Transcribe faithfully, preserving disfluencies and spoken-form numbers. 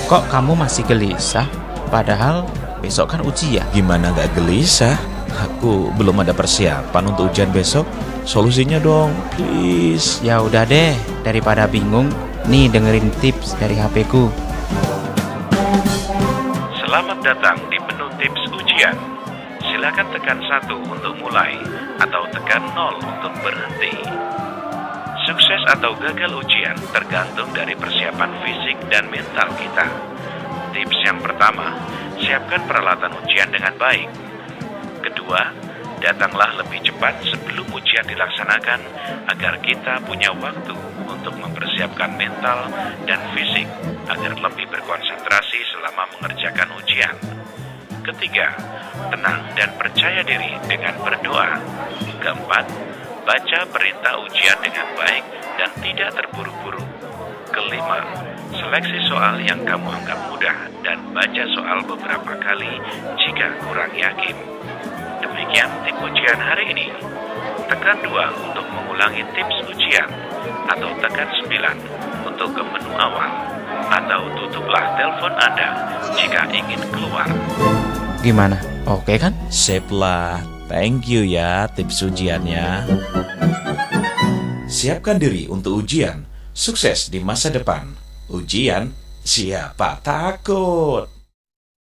Kok kamu masih gelisah? Padahal besok kan ujian. Gimana gak gelisah? Aku belum ada persiapan untuk ujian besok. Solusinya dong, please. Ya udah deh, daripada bingung, nih dengerin tips dari H P ku. Selamat datang di menu tips ujian. Silakan tekan satu untuk mulai atau tekan nol untuk berhenti. Sukses atau gagal ujian tergantung dari persiapan fisik dan mental kita. Tips yang pertama, siapkan peralatan ujian dengan baik. Kedua, datanglah lebih cepat sebelum ujian dilaksanakan agar kita punya waktu untuk mempersiapkan mental dan fisik agar lebih berkonsentrasi selama mengerjakan ujian. Ketiga, tenang dan percaya diri dengan berdoa. Keempat, baca perintah ujian dengan baik dan tidak terburu-buru. Kelima, seleksi soal yang kamu anggap mudah dan baca soal beberapa kali jika kurang yakin. Demikian tips ujian hari ini. Tekan dua untuk mengulangi tips ujian, atau tekan sembilan untuk ke menu awal, atau tutuplah telepon Anda jika ingin keluar. Gimana? Oke kan? Sip lah. Thank you ya tips ujiannya. Siapkan diri untuk ujian. Sukses di masa depan. Ujian, siapa takut?